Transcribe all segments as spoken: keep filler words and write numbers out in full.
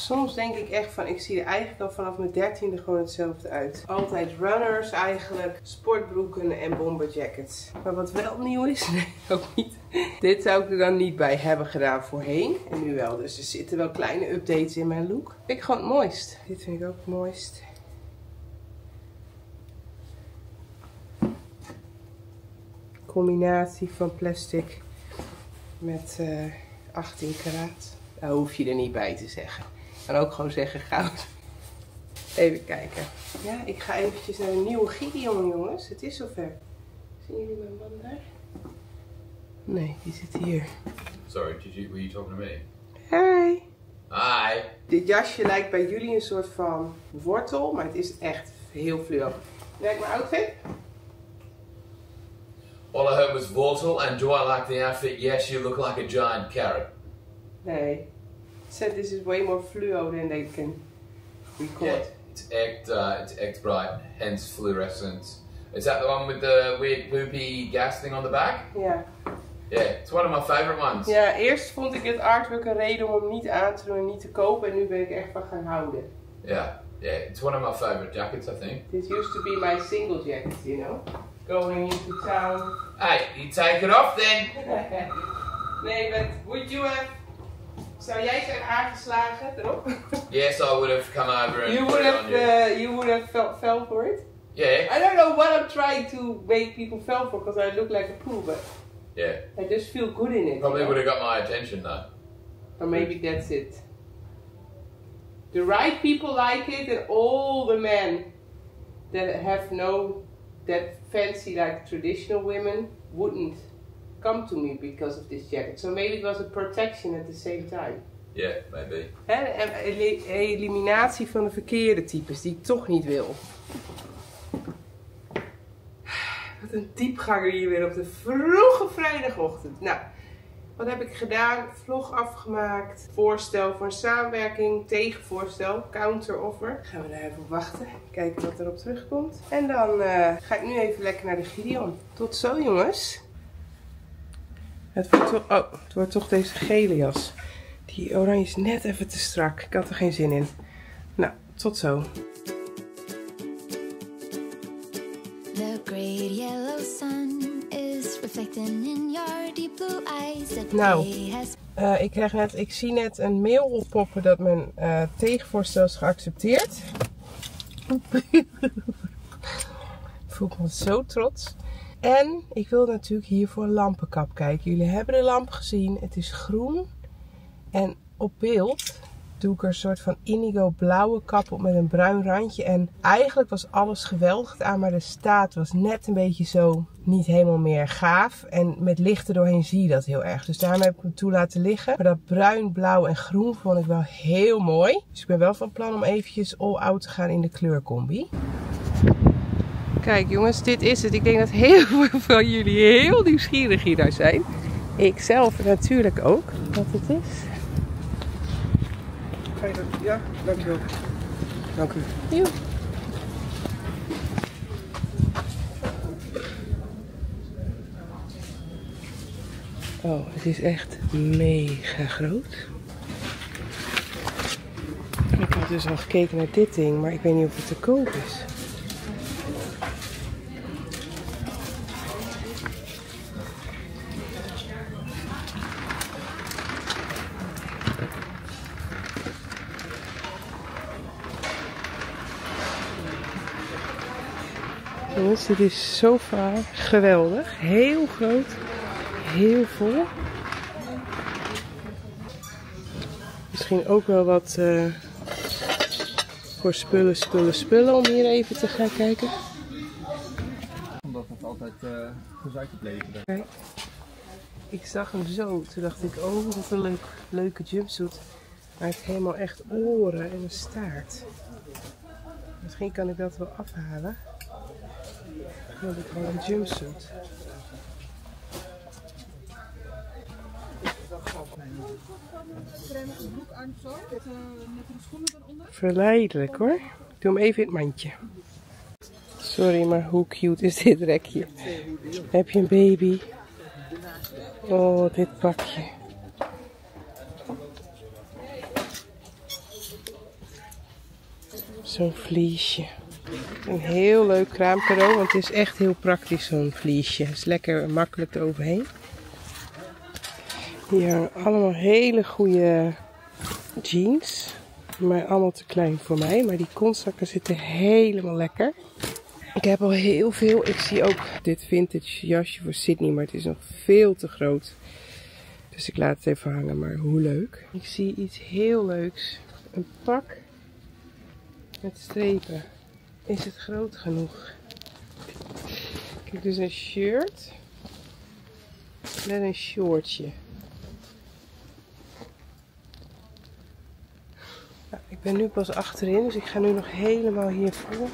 Soms denk ik echt van, ik zie er eigenlijk al vanaf mijn dertiende gewoon hetzelfde uit. Altijd runners eigenlijk, sportbroeken en bomberjackets. Maar wat wel nieuw is, nee, ook niet. Dit zou ik er dan niet bij hebben gedaan voorheen. En nu wel, dus er zitten wel kleine updates in mijn look. Vind ik gewoon het mooist. Dit vind ik ook het mooist. Combinatie van plastic met uh, achttien karaat. Daar hoef je er niet bij te zeggen. Ik kan ook gewoon zeggen goud. Even kijken. Ja, ik ga eventjes naar een nieuwe Gideon, jongens. Het is zover. Zien jullie mijn man daar? Nee, die zit hier. Sorry, did you, were you talking to me? Hi. Hi. Dit jasje lijkt bij jullie een soort van wortel, maar het is echt heel fluo. Kijk mijn outfit. All I heard was wortel, and do I like the outfit? Yes, you look like a giant carrot. Nee. It said this is way more fluo than they can record. Yeah, it's echt, uh, it's echt bright, hence fluorescent. Is that the one with the weird poopy gas thing on the back? Ja. Yeah, it's one of my favorite ones. Ja, eerst vond ik het artwork een reden om hem niet aan te doen en niet te kopen. En nu ben ik echt van gaan houden. Yeah, yeah, it's one of my favorite jackets, I think. This used to be my single jacket, you know. Going into town. Hey, you take it off then. Nee, but would you have... Zou jij zijn aangeslagen erop? Yes, I would have come over and You put would it have, on you. uh, you would have fell, fell for it? Yeah. I don't know what I'm trying to make people fell for, because I look like a poo, but Yeah. I just feel good in it. Probably you know? would have got my attention though. Or maybe that's it. The right people like it, and all the men that have no, that fancy like traditional women wouldn't come to me because of this jacket. So maybe it was a protection at the same time. Yeah, maybe. Hè, en el- eliminatie van de verkeerde types die ik toch niet wil. Wat een diepganger hier weer op de vroege vrijdagochtend. Nou, wat heb ik gedaan? Vlog afgemaakt. Voorstel voor een samenwerking. Tegenvoorstel. Counteroffer. Gaan we daar even op wachten. Kijken wat erop terugkomt. En dan uh, ga ik nu even lekker naar de Gideon. Tot zo, jongens. Het wordt toch, oh, het wordt toch deze gele jas. Die oranje is net even te strak. Ik had er geen zin in. Nou, tot zo. The great yellow sun is reflecting in your deep blue eyes. The Nou, day has uh, ik, krijg net, ik zie net een mail oppoppen dat mijn uh, tegenvoorstel is geaccepteerd. Ik voel me zo trots. En ik wil natuurlijk hier voor een lampenkap kijken. Jullie hebben de lamp gezien. Het is groen. En op beeld doe ik er een soort van indigo blauwe kap op met een bruin randje. En eigenlijk was alles geweldig aan, maar de staat was net een beetje zo niet helemaal meer gaaf. En met licht er doorheen zie je dat heel erg. Dus daarom heb ik hem toe laten liggen. Maar dat bruin, blauw en groen vond ik wel heel mooi. Dus ik ben wel van plan om eventjes all out te gaan in de kleurcombi. Kijk jongens, dit is het. Ik denk dat heel veel van jullie heel nieuwsgierig hier naar zijn. Ik zelf natuurlijk ook, wat het is. Ga je dat? Ja, dankjewel. Dank u. Jo. Oh, het is echt mega groot. Ik had dus al gekeken naar dit ding, maar ik weet niet of het te koop is. Jongens, dit is sofa geweldig. Heel groot. Heel vol. Misschien ook wel wat uh, voor spullen, spullen, spullen om hier even te gaan kijken. Omdat het altijd uh, gezuikerd bleef. Kijk, ik zag hem zo. Toen dacht ik, oh wat een leuk, leuke jumpsuit. Maar het heeft helemaal echt oren en een staart. Misschien kan ik dat wel afhalen. Dan heb ik gewoon een jumpsuit. Verleidelijk hoor. Ik doe hem even in het mandje. Sorry, maar hoe cute is dit rekje? Heb je een baby? Oh, dit pakje. Zo'n vliesje. Een heel leuk kraamcadeau, want het is echt heel praktisch zo'n vliesje. Het is lekker makkelijk eroverheen. Hier hangen allemaal hele goede jeans. Maar allemaal te klein voor mij. Maar die kontzakken zitten helemaal lekker. Ik heb al heel veel. Ik zie ook dit vintage jasje voor Sydney, maar het is nog veel te groot. Dus ik laat het even hangen, maar hoe leuk. Ik zie iets heel leuks. Een pak met strepen. Is het groot genoeg? Kijk, dus een shirt met een shortje. Nou, ik ben nu pas achterin, dus ik ga nu nog helemaal hiervoor.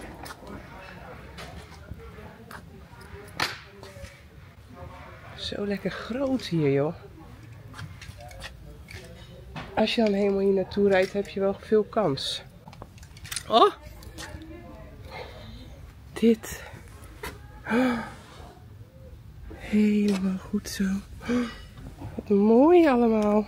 Zo lekker groot hier, joh. Als je dan helemaal hier naartoe rijdt, heb je wel veel kans. Oh! Dit. Oh. Helemaal goed zo. Oh. Wat mooi allemaal.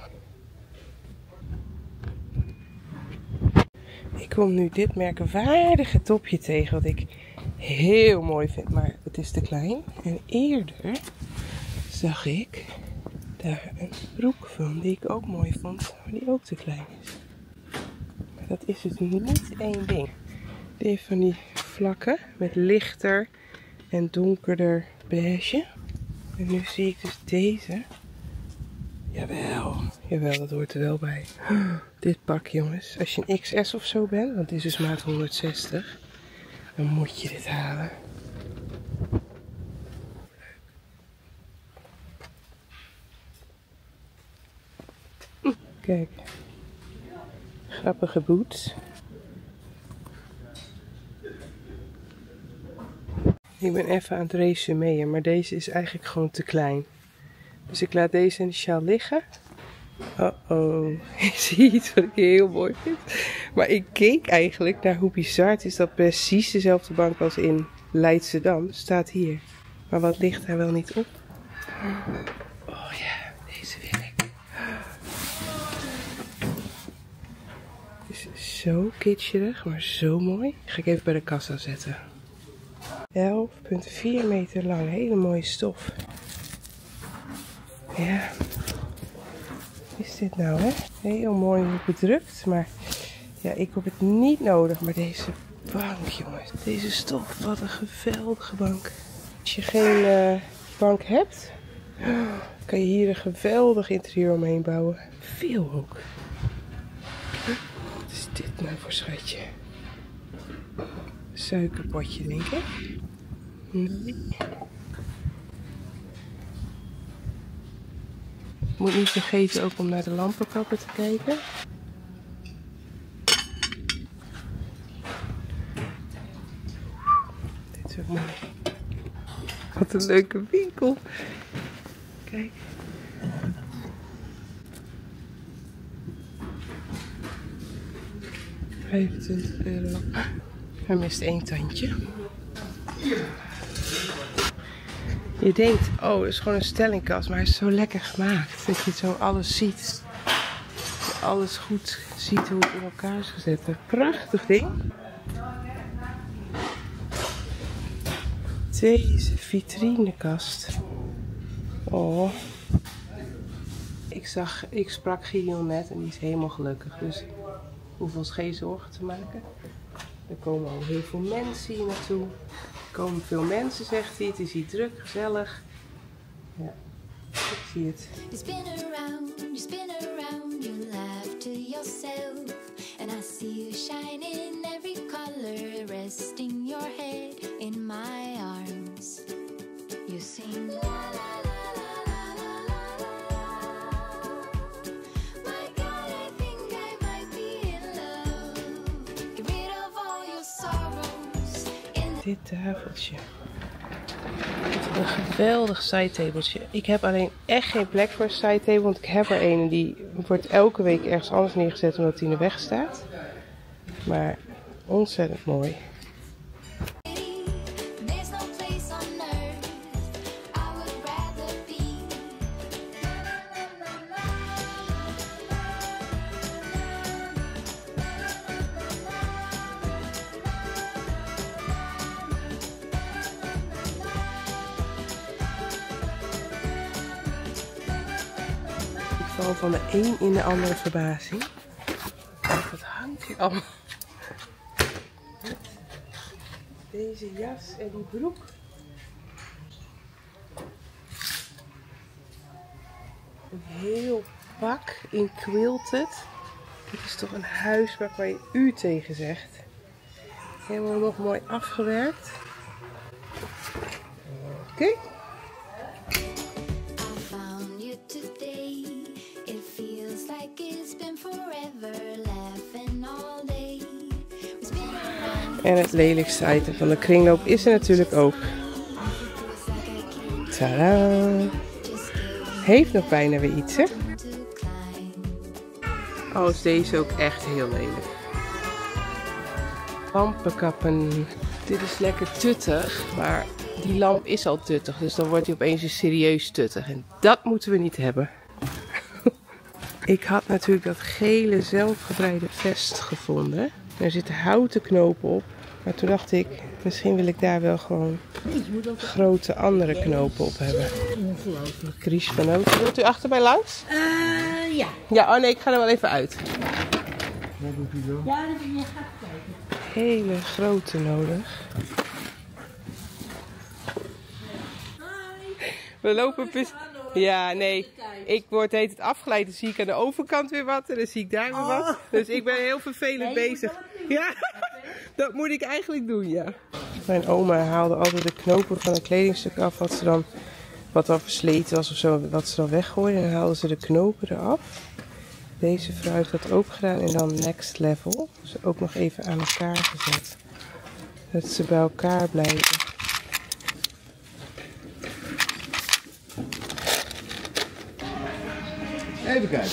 Ik kom nu dit merkwaardige topje tegen, wat ik heel mooi vind, maar het is te klein. En eerder zag ik daar een broek van die ik ook mooi vond, maar die ook te klein is. Maar dat is dus niet één ding. Die heeft van die vlakken met lichter en donkerder beige. En nu zie ik dus deze. Jawel, jawel, dat hoort er wel bij. Oh, dit pak, jongens. Als je een X S of zo bent, want dit is dus maat honderdzestig, dan moet je dit halen. Kijk, grappige boots. Ik ben even aan het resumeren, maar deze is eigenlijk gewoon te klein. Dus ik laat deze in de sjaal liggen. Oh oh, ik zie iets wat ik heel mooi vind. Maar ik keek eigenlijk naar hoe bizar het is dat precies dezelfde bank als in Leidschendam staat hier. Maar wat ligt daar wel niet op? Oh ja, deze wil ik. Het is zo kitscherig, maar zo mooi. Ga ik even bij de kassa zetten. elf komma vier meter lang, hele mooie stof. Ja, wat is dit nou, hè? Heel mooi bedrukt, maar ja, ik heb het niet nodig. Maar deze bank, jongens, deze stof, wat een geweldige bank. Als je geen uh, bank hebt, kan je hier een geweldig interieur omheen bouwen. Veel ook. Wat is dit nou voor schatje? Suikerpotje, denk ik. Nee. Moet niet vergeten ook om naar de lampenkappen te kijken. Dit is ook mooi. Wat een leuke winkel. Kijk. vijfentwintig euro. Hij mist één tandje. Je denkt, oh, het is gewoon een stellingkast, maar hij is zo lekker gemaakt. Dat je zo alles ziet. Dat je alles goed ziet hoe het in elkaar is gezet. Een prachtig ding. Deze vitrinekast. Oh. Ik zag, ik sprak Gideon net en die is helemaal gelukkig. Dus ik hoef ons geen zorgen te maken. Er komen al heel veel mensen hier naartoe. Er komen veel mensen, zegt hij. Het is hier druk, gezellig. Ja, ik zie het. You spin around, you spin around, you laugh to yourself. And I see you shine in every color, resting your head in my arms. You sing la la la la la la la. My God, I think I might be in love. Get rid of all your sorrows. Dit tafeltje. Een geweldig sidetabletje. Ik heb alleen echt geen plek voor een sidetable, want ik heb er een en die wordt elke week ergens anders neergezet omdat die in de weg staat. Maar ontzettend mooi. There's no place on earth I would rather be. val van de een in de andere verbazing. Wat hangt hier allemaal? Deze jas en die broek. Een heel pak in quilted. Dit is toch een huis waar je u tegen zegt. Helemaal nog mooi afgewerkt. Oké. Okay. En het lelijkste item van de kringloop is er natuurlijk ook. Tadaa! Heeft nog bijna weer iets, hè? Oh, is deze ook echt heel lelijk. Lampenkappen. Dit is lekker tuttig, maar die lamp is al tuttig. Dus dan wordt hij opeens weer serieus tuttig. En dat moeten we niet hebben. Ik had natuurlijk dat gele zelfgebreide vest gevonden. Er zitten houten knopen op. Maar toen dacht ik, misschien wil ik daar wel gewoon grote andere knopen op hebben. Ongelooflijk. Chris van Noot. Wilt u achter mij langs? Uh, ja. Ja, oh nee, ik ga er wel even uit. Wat doet u dan? Ja, dat je gaat kijken. Hele grote nodig. We lopen precies. Ja, nee. Ik word heet het afgeleid. Dan zie ik aan de overkant weer wat. En dan zie ik daar weer wat. Dus ik ben heel vervelend bezig. Ja, dat moet ik eigenlijk doen, ja. Mijn oma haalde altijd de knopen van een kledingstuk af. Wat ze dan, wat dan versleten was of zo. Wat ze dan weggooide. En dan haalden ze de knopen eraf. Deze vrouw heeft dat ook gedaan. En dan next level. Dus ook nog even aan elkaar gezet. Dat ze bij elkaar blijven. Even kijken.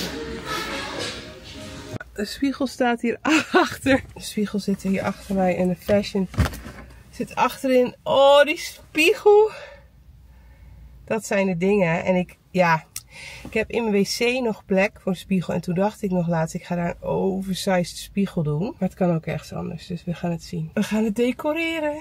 De spiegel staat hier achter. De spiegel zit hier achter mij en de fashion zit achterin. Oh, die spiegel. Dat zijn de dingen. En ik, ja, ik heb in mijn wc nog plek voor een spiegel. En toen dacht ik nog laatst, ik ga daar een oversized spiegel doen. Maar het kan ook ergens anders, dus we gaan het zien. We gaan het decoreren.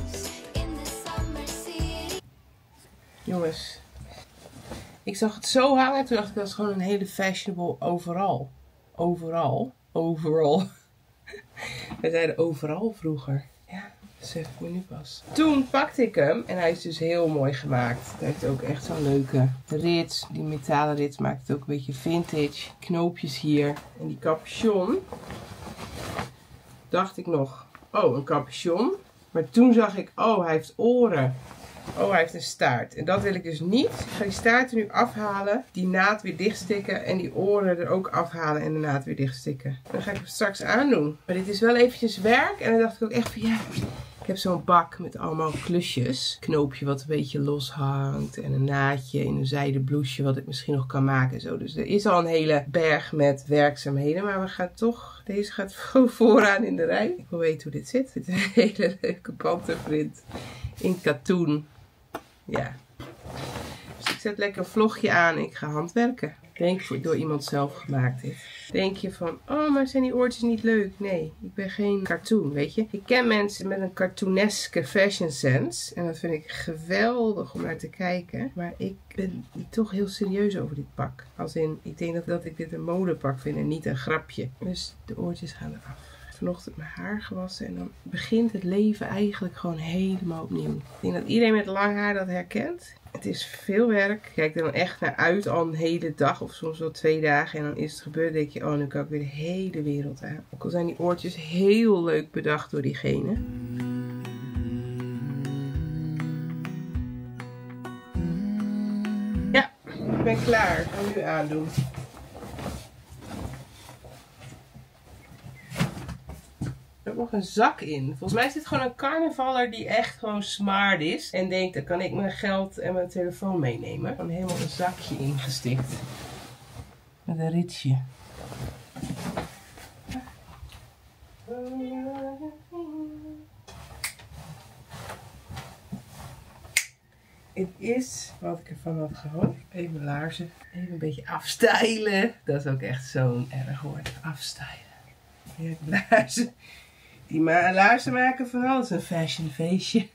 Jongens. Ik zag het zo hangen, toen dacht ik dat is gewoon een hele fashionable overal. Overal. Overal. Wij zeiden overal vroeger. Ja, besef me nu pas. Toen pakte ik hem en hij is dus heel mooi gemaakt. Hij heeft ook echt zo'n leuke rits. Die metalen rits maakt het ook een beetje vintage. Knoopjes hier. En die capuchon. Dacht ik nog, oh, een capuchon. Maar toen zag ik, oh, hij heeft oren. Oh, hij heeft een staart. En dat wil ik dus niet. Ik ga die staart er nu afhalen. Die naad weer dichtstikken. En die oren er ook afhalen en de naad weer dichtstikken. Dan ga ik hem straks aandoen. Maar dit is wel eventjes werk. En dan dacht ik ook echt van ja. Ik heb zo'n bak met allemaal klusjes. Knoopje wat een beetje los hangt. En een naadje in een zijden blouseje wat ik misschien nog kan maken. Zo. Dus er is al een hele berg met werkzaamheden. Maar we gaan toch. Deze gaat vooraan in de rij. Ik wil weten hoe dit zit. Dit is een hele leuke panterprint. In katoen. Ja. Dus ik zet lekker een vlogje aan en ik ga handwerken. Denk voor door iemand zelf gemaakt dit. Denk je van, oh maar zijn die oortjes niet leuk? Nee, ik ben geen cartoon, weet je. Ik ken mensen met een cartooneske fashion sense. En dat vind ik geweldig om naar te kijken. Maar ik ben toch heel serieus over dit pak. Als in, ik denk dat, dat ik dit een modepak vind en niet een grapje. Dus de oortjes gaan eraf. Vanochtend mijn haar gewassen en dan begint het leven eigenlijk gewoon helemaal opnieuw. Ik denk dat iedereen met lang haar dat herkent. Het is veel werk. Kijk er dan echt naar uit al een hele dag of soms wel twee dagen. En dan is het gebeurd. Dan denk je, oh nu kan ik weer de hele wereld aan. Ook al zijn die oortjes heel leuk bedacht door diegene. Ja, ik ben klaar. Ik ga nu aandoen. Er ook nog een zak in. Volgens mij is dit gewoon een carnavaller die echt gewoon smart is. En denkt, dan kan ik mijn geld en mijn telefoon meenemen. Gewoon helemaal een zakje ingestikt. Met een ritsje. Het is wat ik ervan had gehoopt. Even laarzen. Even een beetje afstylen. Dat is ook echt zo'n erg woord. Afstylen. Ja, laarzen. Die ma laarzen maken van alles een fashion feestje.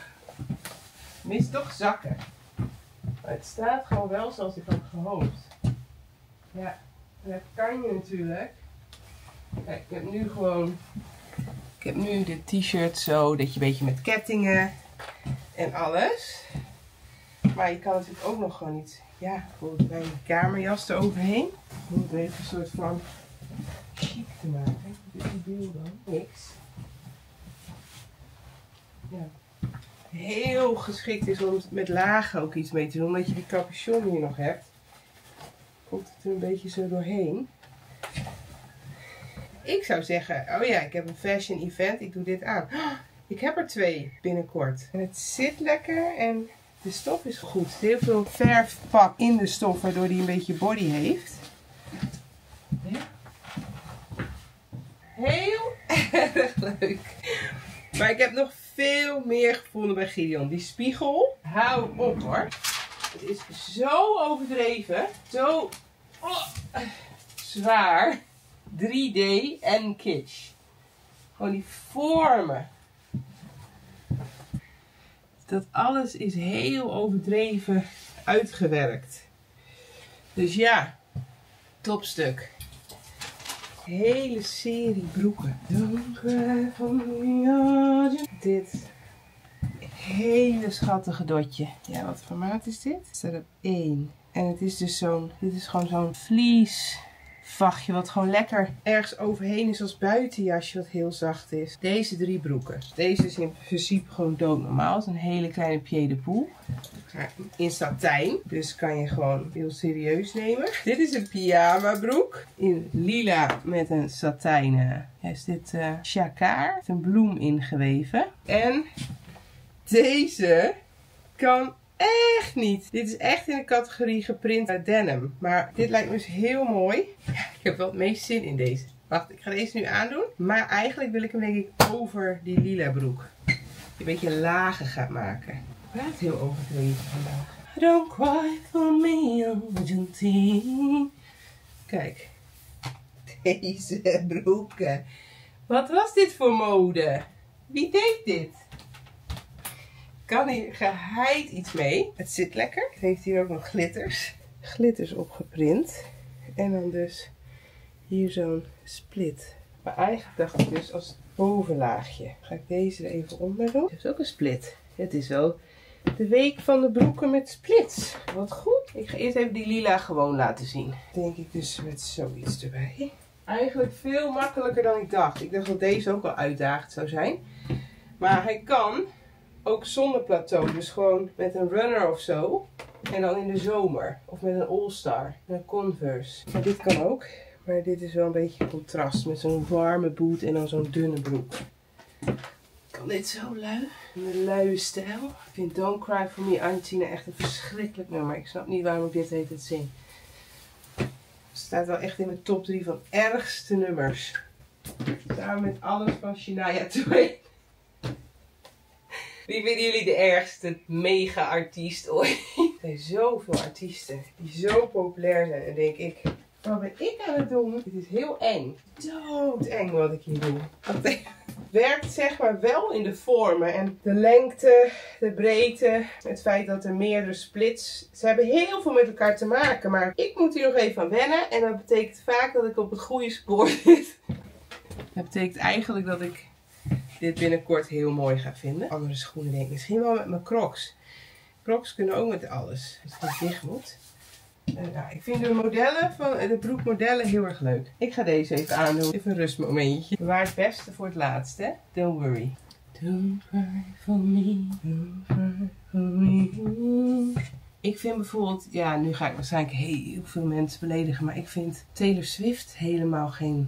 Mis toch zakken. Maar het staat gewoon wel zoals ik had gehoopt. Ja, dat kan je natuurlijk. Kijk, ik heb nu gewoon... Ik heb nu dit t-shirt zo, dat je een beetje met kettingen en alles. Maar je kan natuurlijk ook nog gewoon iets... Ja, bijvoorbeeld bij een kamerjas eroverheen. Om het even een soort van chic te maken. Wat is die beeld dan? Niks. Ja. Heel geschikt is om met lagen ook iets mee te doen. Omdat je die capuchon hier nog hebt. Komt het er een beetje zo doorheen. Ik zou zeggen, oh ja, ik heb een fashion event. Ik doe dit aan. Oh, ik heb er twee binnenkort. En het zit lekker en de stof is goed. Heel veel verfpak in de stof, waardoor die een beetje body heeft. Ja. Heel erg leuk. Maar ik heb nog veel meer gevonden bij Gideon. Die spiegel, hou op hoor. Het is zo overdreven. Zo oh, zwaar. drie D en kitsch. Gewoon die vormen. Dat alles is heel overdreven uitgewerkt. Dus ja, topstuk. Hele serie broeken. Dit hele schattige dotje. Ja, wat voor maat is dit? Staat op één. En het is dus zo'n, dit is gewoon zo'n vlies vachtje wat gewoon lekker ergens overheen is als buitenjasje wat heel zacht is. Deze drie broeken. Deze is in principe gewoon doodnormaal. Het is een hele kleine pied de poule. In satijn. Dus kan je gewoon heel serieus nemen. Dit is een pyjama broek. In lila met een satijnen. Ja, is dit uh, jacquard. Met een bloem ingeweven. En deze kan echt niet. Dit is echt in de categorie geprint denim. Maar dit lijkt me dus heel mooi. Ja, ik heb wel het meest zin in deze. Wacht, ik ga deze nu aandoen. Maar eigenlijk wil ik hem denk ik over die lila broek. Die een beetje lager gaat maken. Ik ben het heel overdreven vandaag. Don't cry for me, Argentine. Kijk. Deze broeken. Wat was dit voor mode? Wie deed dit? Kan hier geheid iets mee. Het zit lekker. Het heeft hier ook nog glitters. Glitters opgeprint. En dan dus hier zo'n split. Maar eigenlijk dacht ik dus als bovenlaagje. Ga ik deze er even onder doen. Het is ook een split. Het is wel de week van de broeken met splits. Wat goed. Ik ga eerst even die lila gewoon laten zien. Denk ik dus met zoiets erbij. Eigenlijk veel makkelijker dan ik dacht. Ik dacht dat deze ook wel uitdagend zou zijn. Maar hij kan ook zonder plateau. Dus gewoon met een runner of zo. En dan in de zomer. Of met een All-Star. Een Converse. Maar dit kan ook. Maar dit is wel een beetje contrast. Met zo'n warme boot en dan zo'n dunne broek. Kan dit zo lui? Een luie stijl. Ik vind Don't Cry For Me Argentina echt een verschrikkelijk nummer. Ik snap niet waarom ik dit heet het zing. Het staat wel echt in mijn top drie van ergste nummers. Samen met alles van Shania Twain. Wie vinden jullie de ergste mega-artiest ooit? Er zijn zoveel artiesten die zo populair zijn. En denk ik, wat ben ik aan het doen? Dit is heel eng. Doodeng wat ik hier doe. Het werkt zeg maar wel in de vormen. En de lengte, de breedte, het feit dat er meerdere splits. Ze hebben heel veel met elkaar te maken. Maar ik moet hier nog even aan wennen. En dat betekent vaak dat ik op het goede spoor zit. Dat betekent eigenlijk dat ik dit binnenkort heel mooi ga vinden. Andere schoenen denk ik misschien wel met mijn Crocs. Crocs kunnen ook met alles. Als het dicht moet. Uh, nou, ik vind de modellen van de broekmodellen heel erg leuk. Ik ga deze even aandoen. Even een rustmomentje. Bewaar het beste voor het laatst, hè? Don't worry. Don't cry for me. Don't cry for me. Ik vind bijvoorbeeld, ja, nu ga ik waarschijnlijk heel veel mensen beledigen, maar ik vind Taylor Swift helemaal geen.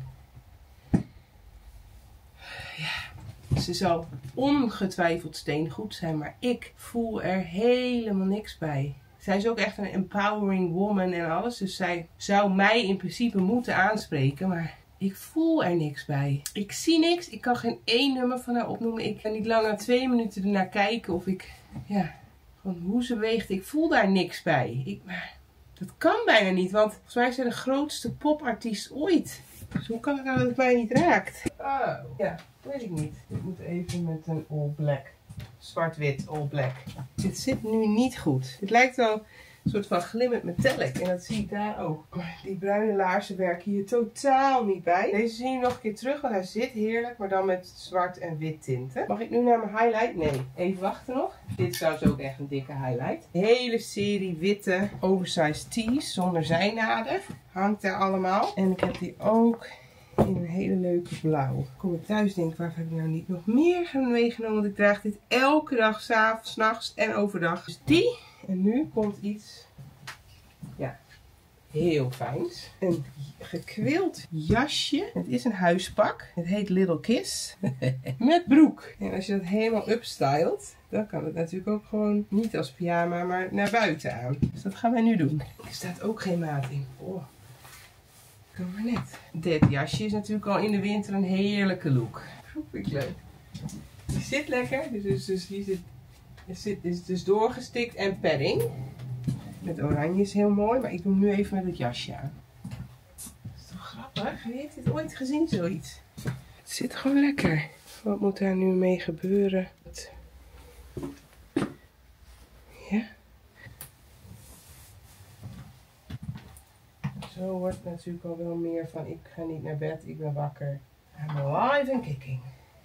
Ja, ze zal ongetwijfeld steengoed zijn, maar ik voel er helemaal niks bij. Zij is ook echt een empowering woman en alles. Dus zij zou mij in principe moeten aanspreken. Maar ik voel er niks bij. Ik zie niks. Ik kan geen één nummer van haar opnoemen. Ik kan niet langer twee minuten ernaar kijken. Of ik, ja, gewoon hoe ze weegt. Ik voel daar niks bij. Ik, maar dat kan bijna niet. Want volgens mij is zij de grootste popartiest ooit. Dus hoe kan het nou dat het mij niet raakt? Oh, ja, weet ik niet. Ik moet even met een all black. Zwart-wit, all black. Dit zit nu niet goed. Het lijkt wel Een soort van glimmend metallic. En dat zie ik daar ook. Maar die bruine laarzen werken hier totaal niet bij. Deze zie je nog een keer terug, want hij zit heerlijk. Maar dan met zwart en wit tinten. Mag ik nu naar mijn highlight? Nee. Even wachten nog. Dit is trouwens ook echt een dikke highlight. De hele serie witte oversized tees zonder zijnaden. Hangt daar allemaal. En ik heb die ook in een hele leuke blauw. Ik kom ik thuis denk ik, waarvoor heb ik nou niet nog meer meegenomen? Want ik draag dit elke dag, 's avonds, 's nachts en overdag. Dus die. En nu komt iets, ja, heel fijns. Een gekwild jasje. Het is een huispak. Het heet Little Kiss. Met broek. En als je dat helemaal upstylt, dan kan het natuurlijk ook gewoon niet als pyjama, maar naar buiten aan. Dus dat gaan wij nu doen. Er staat ook geen maat in. Oh. Kom maar net. Dit jasje is natuurlijk al in de winter een heerlijke look. Vind ik leuk. Die zit lekker. Dus, dus hier zit, zit is dus doorgestikt en padding. Met oranje is heel mooi, maar ik doe hem nu even met het jasje aan. Dat is toch grappig? Wie heeft dit ooit gezien, zoiets? Het zit gewoon lekker. Wat moet daar nu mee gebeuren? Ja. Zo wordt het natuurlijk al wel meer van ik ga niet naar bed, ik ben wakker. I'm alive and kicking.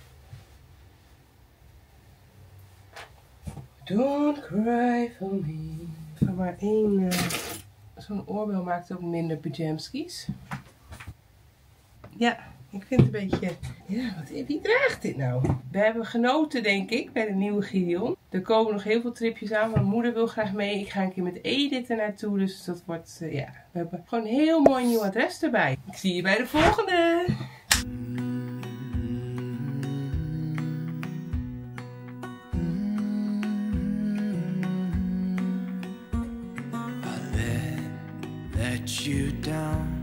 Don't cry for me. Van maar één, uh, zo'n oorbel maakt ook minder pyjamskies. Ja, ik vind het een beetje, ja, wat, wie draagt dit nou? We hebben genoten denk ik bij de nieuwe Gideon. Er komen nog heel veel tripjes aan, mijn moeder wil graag mee. Ik ga een keer met Edith er naartoe, dus dat wordt, uh, ja, we hebben gewoon een heel mooi nieuw adres erbij. Ik zie je bij de volgende! Let you down.